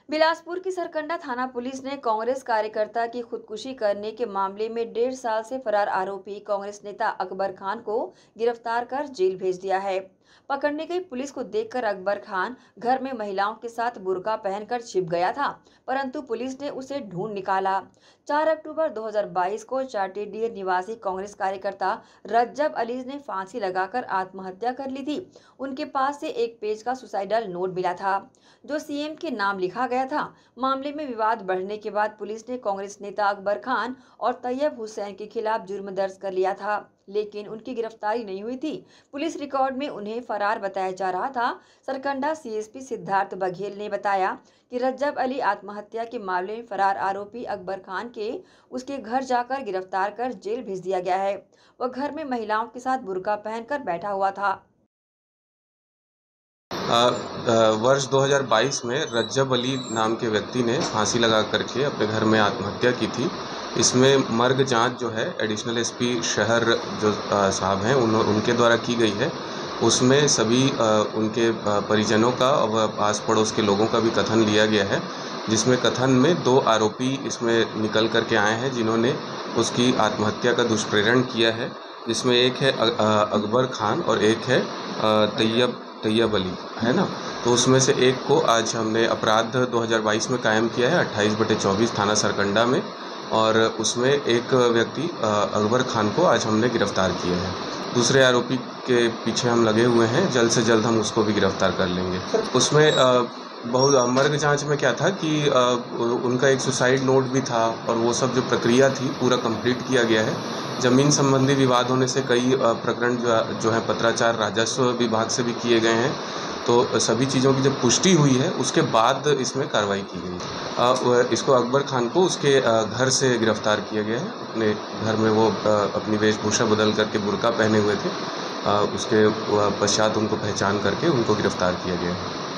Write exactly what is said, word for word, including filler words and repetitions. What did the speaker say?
बिलासपुर की सरकंडा थाना पुलिस ने कांग्रेस कार्यकर्ता की खुदकुशी करने के मामले में डेढ़ साल से फरार आरोपी कांग्रेस नेता अकबर खान को गिरफ्तार कर जेल भेज दिया है। पकड़ने गई पुलिस को देखकर अकबर खान घर में महिलाओं के साथ बुर्का पहनकर छिप गया था, परंतु पुलिस ने उसे ढूंढ निकाला। चार अक्टूबर दो हज़ार बाईस को चाटेडीह निवासी कांग्रेस कार्यकर्ता रज्जब अली ने फांसी लगाकर आत्महत्या कर ली थी। उनके पास से एक पेज का सुसाइडल नोट मिला था, जो सीएम के नाम लिखा गया था। मामले में विवाद बढ़ने के बाद पुलिस ने कांग्रेस नेता अकबर खान और तैयब हुसैन के खिलाफ जुर्म दर्ज कर लिया था, लेकिन उनकी गिरफ्तारी नहीं हुई थी। पुलिस रिकॉर्ड में उन्हें फरार बताया जा रहा था। सरकंडा सीएसपी सिद्धार्थ बघेल ने बताया कि रज्जब अली आत्महत्या के मामले में फरार आरोपी अकबर खान के उसके घर जाकर गिरफ्तार कर जेल भेज दिया गया है। वह घर में महिलाओं के साथ बुर्का पहनकर बैठा हुआ था। वर्ष दो हज़ार बाईस में रज्जब अली नाम के व्यक्ति ने फांसी लगा करके अपने घर में आत्महत्या की थी। इसमें मर्ग जांच जो है एडिशनल एसपी शहर जो साहब हैं उन उनके द्वारा की गई है। उसमें सभी उनके परिजनों का और आस पड़ोस के लोगों का भी कथन लिया गया है, जिसमें कथन में दो आरोपी इसमें निकल करके आए हैं जिन्होंने उसकी आत्महत्या का दुष्प्रेरण किया है, जिसमें एक है अकबर खान और एक है तैयब तैयब अली, है ना। तो उसमें से एक को आज हमने अपराध दो हज़ार बाईस में कायम किया है अट्ठाईस बटे चौबीस थाना सरकंडा में, और उसमें एक व्यक्ति अकबर खान को आज हमने गिरफ्तार किया है। दूसरे आरोपी के पीछे हम लगे हुए हैं, जल्द से जल्द हम उसको भी गिरफ्तार कर लेंगे। उसमें बहुत मर्ग जांच में क्या था कि उनका एक सुसाइड नोट भी था और वो सब जो प्रक्रिया थी पूरा कंप्लीट किया गया है। ज़मीन संबंधी विवाद होने से कई प्रकरण जो जो है पत्राचार राजस्व विभाग से भी किए गए हैं। तो सभी चीज़ों की जब पुष्टि हुई है उसके बाद इसमें कार्रवाई की गई। इसको अकबर खान को उसके घर से गिरफ्तार किया गया है। अपने घर में वो अपनी वेशभूषा बदल करके बुर्का पहने हुए थे। उसके पश्चात उनको पहचान करके उनको गिरफ्तार किया गया है।